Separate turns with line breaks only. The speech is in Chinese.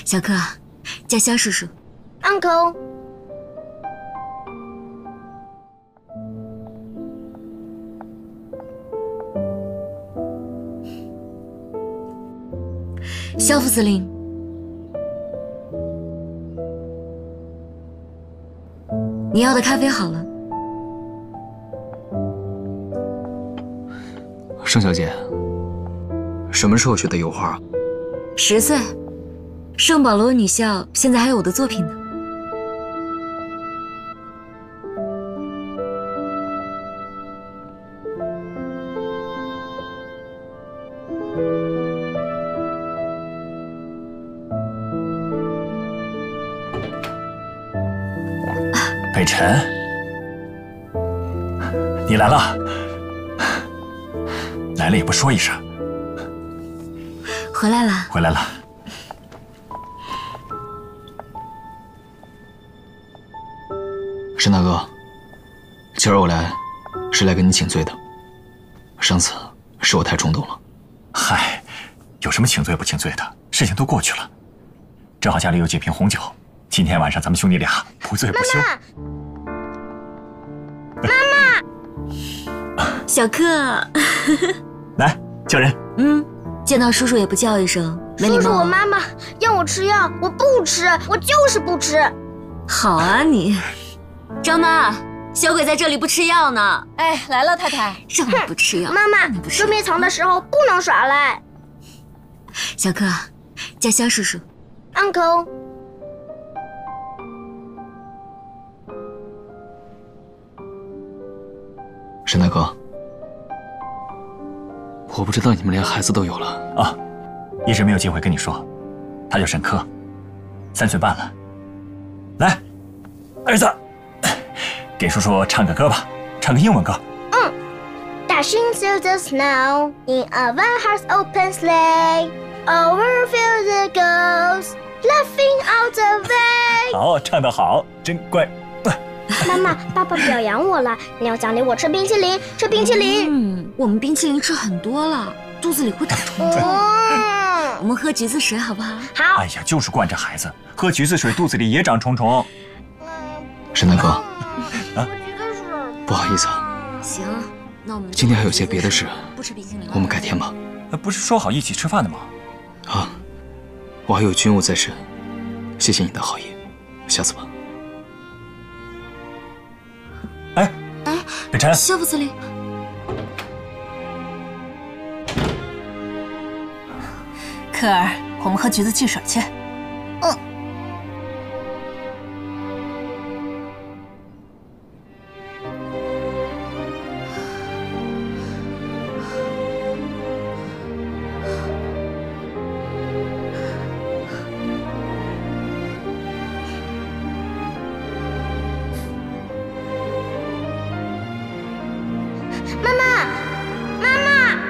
小柯，叫肖叔叔。
Uncle。
肖副司令，你要的咖啡好了。
盛小姐，什么时候学的油画
？10岁，圣保罗女校现在还有我的作品呢。
北辰，你来了，来了也不说一声。
回来了，
回来了。
沈大哥，今儿我来是来跟你请罪的。上次是我太冲动了。
嗨，有什么请罪不请罪的？事情都过去了。正好家里有几瓶红酒，今天晚上咱们兄弟俩不醉不休。
妈妈，
小柯，
来叫人。
见到叔叔也不叫一声，没礼貌。
叔叔，我妈妈让我吃药，我不吃，我就是不吃。
好啊你，张妈，小鬼在这里不吃药呢。
哎，来了，太太。
让你不吃药，
妈妈，捉迷藏的时候不能耍赖。
小柯，叫肖叔叔。
Uncle。
沈大哥，我不知道你们连孩子都有了
啊，一直没有机会跟你说，他叫沈柯，3岁半了。来，儿子，给叔叔唱个歌吧，唱个英文歌。
Dashing through the snow in a one-horse open sleigh, over fields it goes, laughing all the way。
好，唱得好，真乖。
妈妈，爸爸表扬我了，你要奖励我吃冰淇淋，吃冰淇淋。
我们冰淇淋吃很多了，肚子里会长虫虫。我们喝橘子水好不好？
好。
哎呀，就是惯着孩子，喝橘子水肚子里也长虫虫。
沈大哥，
啊，
不好意思啊。
行，那我们
今天还有些别的事，
不吃冰淇淋了。
我们改天吧。
不是说好一起吃饭的吗？
啊，我还有军务在身，谢谢你的好意，下次吧。
哎，
北辰，
肖副司令，
柯儿，我们喝橘子汽水去。
妈妈，妈妈。